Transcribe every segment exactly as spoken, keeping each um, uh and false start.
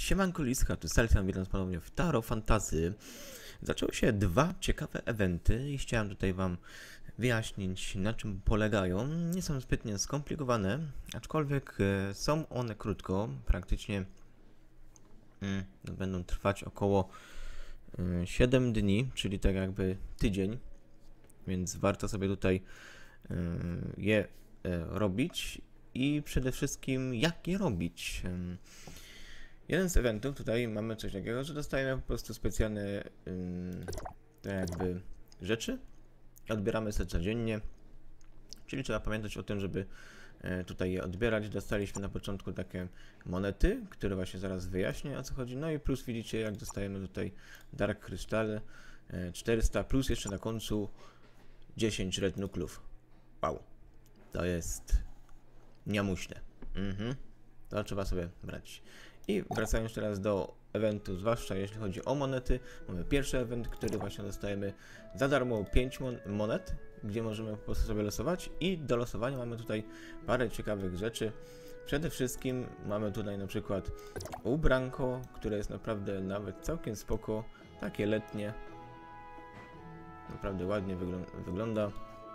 Siemanko Liska, tu Selfian, witam ponownie w Taro Fantasy. Zaczęły się dwa ciekawe eventy i chciałem tutaj wam wyjaśnić, na czym polegają. Nie są zbytnio skomplikowane, aczkolwiek e, są one krótko, praktycznie mm, będą trwać około e, siedem dni, czyli tak jakby tydzień, więc warto sobie tutaj e, je e, robić i przede wszystkim jak je robić. E, Jeden z eventów, tutaj mamy coś takiego, że dostajemy po prostu specjalne ym, te jakby rzeczy. Odbieramy sobie codziennie, czyli trzeba pamiętać o tym, żeby e, tutaj je odbierać. Dostaliśmy na początku takie monety, które właśnie zaraz wyjaśnię, o co chodzi. No i plus widzicie, jak dostajemy tutaj Dark Crystal e, czterysta, plus jeszcze na końcu dziesięć Red Nucleów. Wow, to jest niemuśne. Mhm. To trzeba sobie brać. I wracając teraz do eventu, zwłaszcza jeśli chodzi o monety, mamy pierwszy event, który właśnie dostajemy za darmo pięć mon monet, gdzie możemy po prostu sobie losować i do losowania mamy tutaj parę ciekawych rzeczy. Przede wszystkim mamy tutaj na przykład ubranko, które jest naprawdę nawet całkiem spoko, takie letnie, naprawdę ładnie wyglą wygląda.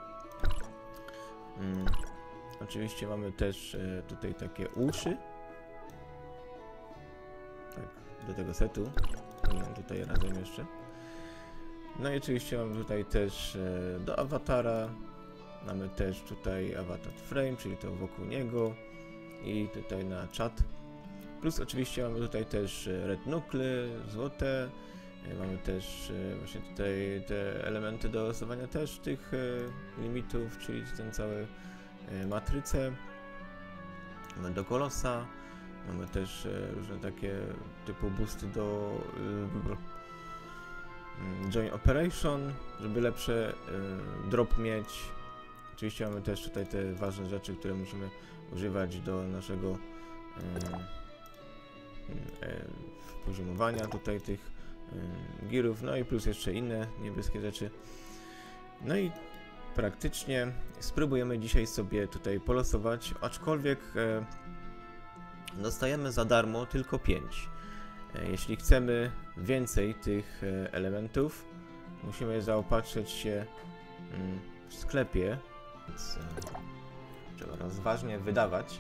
Hmm. Oczywiście mamy też e, tutaj takie uszy. Tak, do tego setu. Mam tutaj razem jeszcze. No i oczywiście mamy tutaj też e, do awatara. Mamy też tutaj avatar frame, czyli to wokół niego. I tutaj na czat. Plus oczywiście mamy tutaj też red nucle, złote. E, mamy też e, właśnie tutaj te elementy do losowania też tych e, limitów, czyli ten cały e, matrycę. Mamy do kolosa. Mamy też e, różne takie typu boosty do e, Join Operation, żeby lepsze e, drop mieć. Oczywiście mamy też tutaj te ważne rzeczy, które musimy używać do naszego e, e, poziomowania tutaj tych e, girów, no i plus jeszcze inne niebieskie rzeczy. No i praktycznie spróbujemy dzisiaj sobie tutaj polosować, aczkolwiek e, dostajemy za darmo tylko pięć. Jeśli chcemy więcej tych elementów, musimy zaopatrzyć się w sklepie, więc trzeba rozważnie wydawać.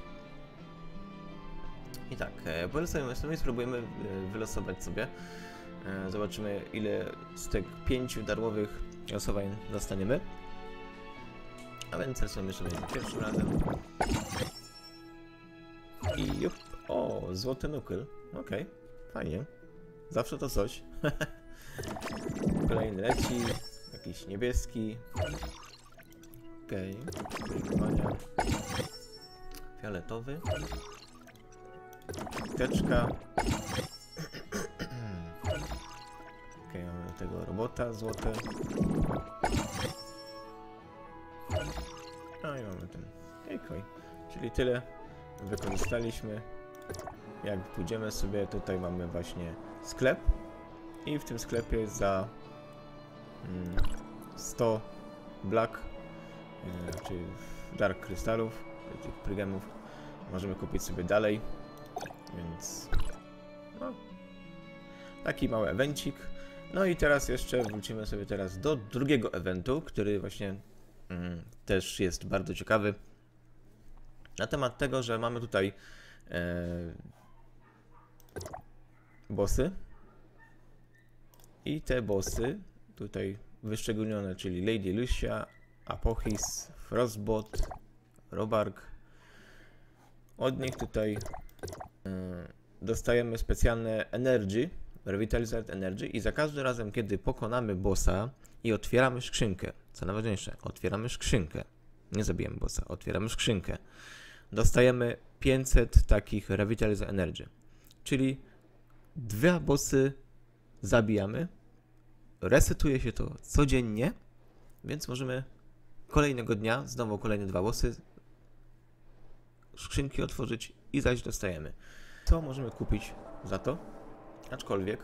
I tak, polosujemy sobie, spróbujemy wylosować sobie. Zobaczymy, ile z tych pięciu darmowych losowań dostaniemy. A więc losujemy sobie pierwszym razem. I jup. O, złoty nukel. Okej, okay, fajnie. Zawsze to coś. Kolejny leci. Jakiś niebieski. Okej. Okay. Fioletowy. Teczka. Okej, okay, mamy do tego robota złote. No i mamy ten. Okej, czyli tyle wykorzystaliśmy. Jak pójdziemy sobie, tutaj mamy właśnie sklep i w tym sklepie za mm, sto black, yy, czyli dark krystalów, tych prygemów, możemy kupić sobie dalej, więc no, taki mały evencik. No i teraz jeszcze wrócimy sobie teraz do drugiego eventu, który właśnie mm, też jest bardzo ciekawy. Na temat tego, że mamy tutaj e, bossy i te bossy tutaj wyszczególnione, czyli Lady Lucia, Apophis, Frostbot, Robark. Od nich tutaj e, dostajemy specjalne Energy, Revitalized Energy i za każdym razem, kiedy pokonamy bossa i otwieramy skrzynkę, co najważniejsze, otwieramy skrzynkę, nie zabijamy bossa, otwieramy skrzynkę, dostajemy pięćset takich Revitalized Energy. Czyli dwa bossy zabijamy, resetuje się to codziennie, więc możemy kolejnego dnia, znowu kolejne dwa bossy, skrzynki otworzyć i zaś dostajemy. Co możemy kupić za to? Aczkolwiek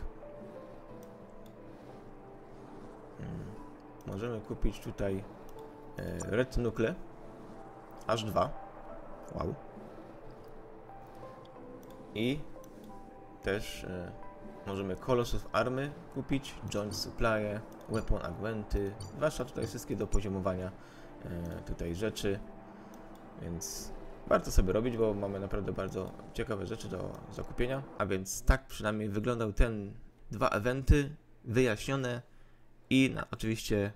hmm, możemy kupić tutaj e, Red Nucle, aż dwa. Wow. I też e, możemy Colossus Army kupić, Joint Supply, Weapon Augmenty, zwłaszcza tutaj wszystkie do poziomowania e, tutaj rzeczy, więc warto sobie robić, bo mamy naprawdę bardzo ciekawe rzeczy do zakupienia. A więc tak przynajmniej wyglądał ten dwa eventy wyjaśnione i na, oczywiście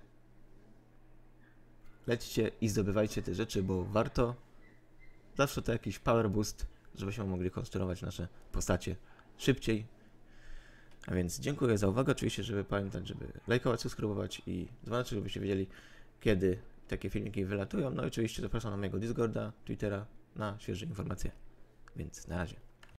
lećcie i zdobywajcie te rzeczy, bo warto. Zawsze to jakiś power boost, żebyśmy mogli konstruować nasze postacie szybciej. A więc dziękuję za uwagę. Oczywiście, żeby pamiętać, żeby lajkować, subskrybować i dzwonić, żebyście wiedzieli, kiedy takie filmiki wylatują. No i oczywiście zapraszam na mojego Discorda, Twittera na świeże informacje. Więc na razie.